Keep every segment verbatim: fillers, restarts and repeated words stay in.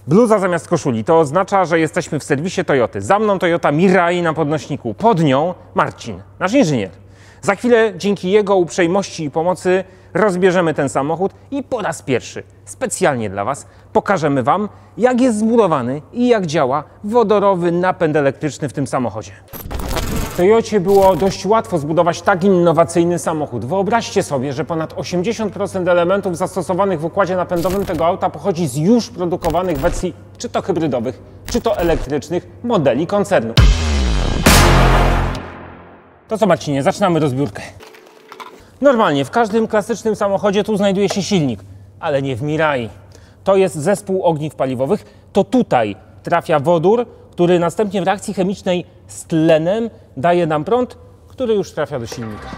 Bluza zamiast koszuli to oznacza, że jesteśmy w serwisie Toyoty. Za mną Toyota Mirai na podnośniku, pod nią Marcin, nasz inżynier. Za chwilę dzięki jego uprzejmości i pomocy rozbierzemy ten samochód i po raz pierwszy, specjalnie dla Was, pokażemy Wam, jak jest zbudowany i jak działa wodorowy napęd elektryczny w tym samochodzie. W Toyocie było dość łatwo zbudować tak innowacyjny samochód. Wyobraźcie sobie, że ponad osiemdziesiąt procent elementów zastosowanych w układzie napędowym tego auta pochodzi z już produkowanych wersji czy to hybrydowych, czy to elektrycznych modeli koncernu. To co, Marcinie, zaczynamy rozbiórkę. Normalnie w każdym klasycznym samochodzie tu znajduje się silnik, ale nie w Mirai. To jest zespół ogniw paliwowych. To tutaj trafia wodór, który następnie w reakcji chemicznej z tlenem daje nam prąd, który już trafia do silnika.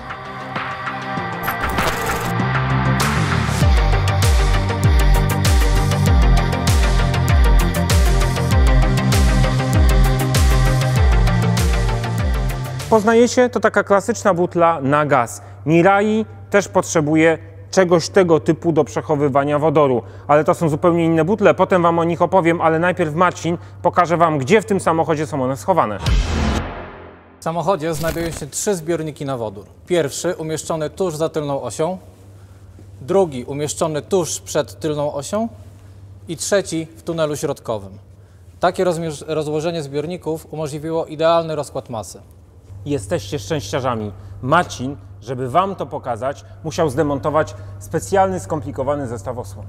Poznajecie? To taka klasyczna butla na gaz. Mirai też potrzebuje czegoś tego typu do przechowywania wodoru, ale to są zupełnie inne butle, potem Wam o nich opowiem, ale najpierw Marcin pokaże Wam, gdzie w tym samochodzie są one schowane. W samochodzie znajdują się trzy zbiorniki na wodór. Pierwszy umieszczony tuż za tylną osią, drugi umieszczony tuż przed tylną osią i trzeci w tunelu środkowym. Takie rozłożenie zbiorników umożliwiło idealny rozkład masy. Jesteście szczęściarzami. Marcin, żeby Wam to pokazać, musiał zdemontować specjalny, skomplikowany zestaw osłon.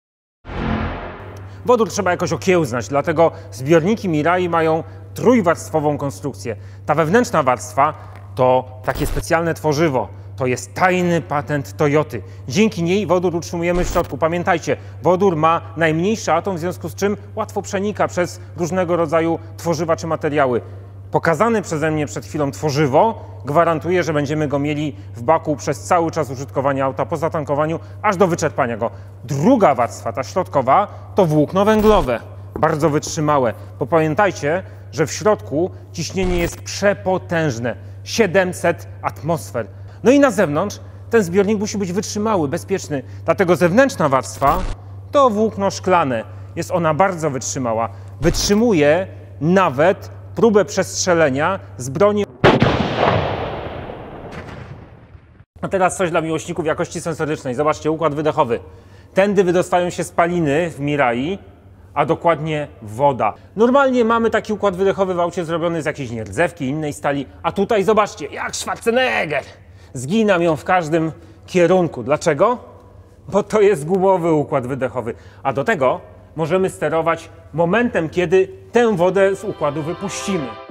Wodór trzeba jakoś okiełznać, dlatego zbiorniki Mirai mają trójwarstwową konstrukcję. Ta wewnętrzna warstwa to takie specjalne tworzywo. To jest tajny patent Toyoty. Dzięki niej wodór utrzymujemy w środku. Pamiętajcie, wodór ma najmniejszy atom, w związku z czym łatwo przenika przez różnego rodzaju tworzywa czy materiały. Pokazane przeze mnie przed chwilą tworzywo gwarantuje, że będziemy go mieli w baku przez cały czas użytkowania auta po zatankowaniu, aż do wyczerpania go. Druga warstwa, ta środkowa, to włókno węglowe, bardzo wytrzymałe, bo pamiętajcie, że w środku ciśnienie jest przepotężne, siedemset atmosfer. No i na zewnątrz ten zbiornik musi być wytrzymały, bezpieczny, dlatego zewnętrzna warstwa to włókno szklane. Jest ona bardzo wytrzymała, wytrzymuje nawet próbę przestrzelenia z broni. A teraz coś dla miłośników jakości sensorycznej. Zobaczcie, układ wydechowy. Tędy wydostają się spaliny w Mirai, a dokładnie woda. Normalnie mamy taki układ wydechowy w aucie zrobiony z jakiejś nierdzewki, innej stali, a tutaj zobaczcie, jak Schwarzenegger. Zginam ją w każdym kierunku. Dlaczego? Bo to jest gumowy układ wydechowy. A do tego możemy sterować momentem, kiedy tę wodę z układu wypuścimy.